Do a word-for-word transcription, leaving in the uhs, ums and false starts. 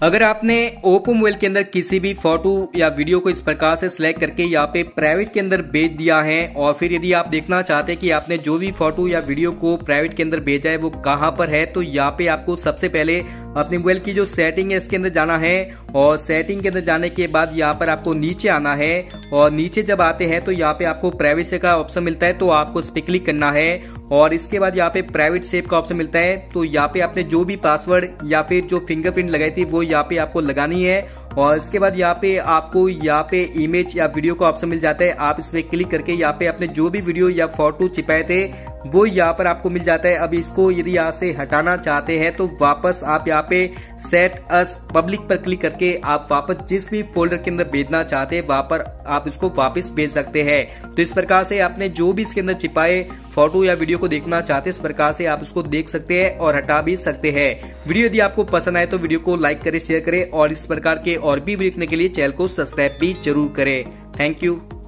अगर आपने Oppo mobile के अंदर किसी भी फोटो या वीडियो को इस प्रकार से सिलेक्ट करके यहाँ पे प्राइवेट के अंदर भेज दिया है और फिर यदि आप देखना चाहते हैं कि आपने जो भी फोटो या वीडियो को प्राइवेट के अंदर भेजा है वो कहाँ पर है, तो यहाँ पे आपको सबसे पहले अपने मोबाइल की जो सेटिंग है इसके अंदर जाना है और सेटिंग के अंदर जाने के बाद यहाँ पर आपको नीचे आना है और नीचे जब आते हैं तो यहाँ पे आपको प्राइवेसी का ऑप्शन मिलता है, तो आपको इस पे क्लिक करना है और इसके बाद यहाँ पे प्राइवेट सेव का ऑप्शन मिलता है। तो यहाँ पे आपने जो भी पासवर्ड या फिर जो फिंगरप्रिंट लगाई थी वो यहाँ पे आपको लगानी है और इसके बाद यहाँ पे आपको यहाँ पे इमेज या वीडियो का ऑप्शन मिल जाता है। आप इस पे क्लिक करके यहाँ पे अपने जो भी वीडियो या फोटो चिपाए थे वो यहाँ पर आपको मिल जाता है। अब इसको यदि यहाँ से हटाना चाहते हैं तो वापस आप यहाँ पे सेट अस पब्लिक पर क्लिक करके आप वापस जिस भी फोल्डर के अंदर भेजना चाहते हैं वहां पर आप इसको वापस भेज सकते हैं। तो इस प्रकार से आपने जो भी इसके अंदर छिपाए फोटो या वीडियो को देखना चाहते हैं इस प्रकार से आप इसको देख सकते हैं और हटा भी सकते हैं। वीडियो यदि आपको पसंद आए तो वीडियो को लाइक करें, शेयर करें और इस प्रकार के और भी वीडियो देखने के लिए चैनल को सब्सक्राइब भी जरूर करें। Thank you.